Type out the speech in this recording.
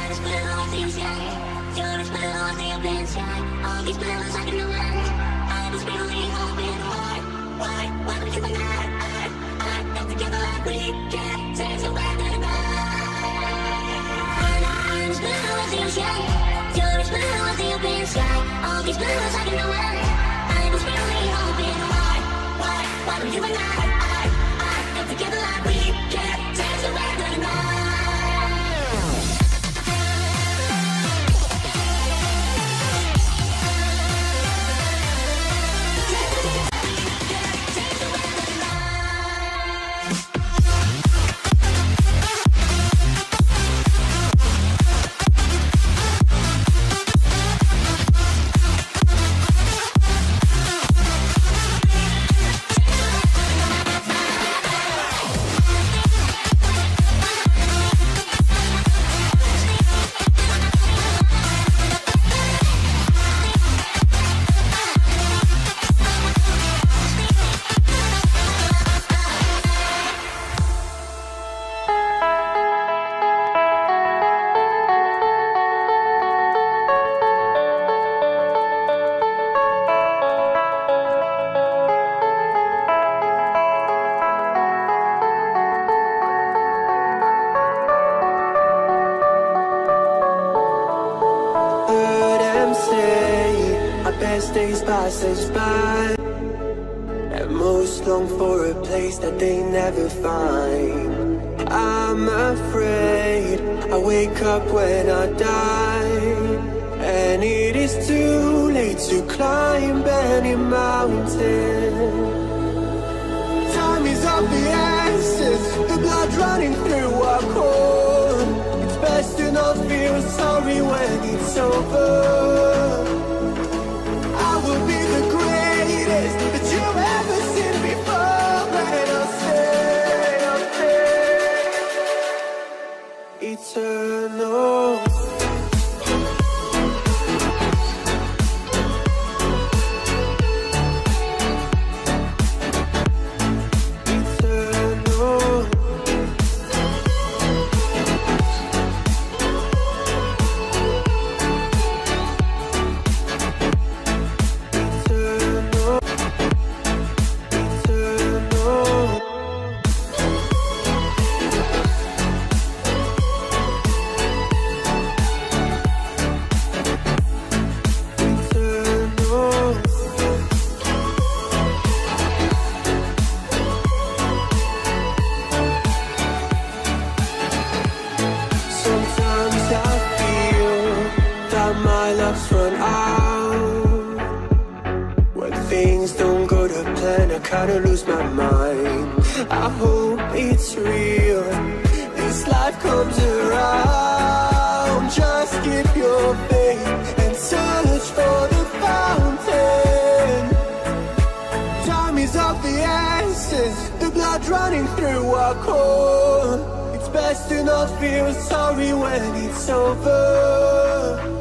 Days passes by, and most long for a place that they never find. I'm afraid I wake up when I die, and it is too late to climb any mountain. Time is of the essence, the blood running through our core. It's best to not feel sorry when it's over. I will be the greatest that you've ever seen before, and I'll stay eternal. Kinda lose my mind. I hope it's real. This life comes around. Just keep your faith and search for the fountain. Time is of the essence, the blood running through our core. It's best to not feel sorry when it's over.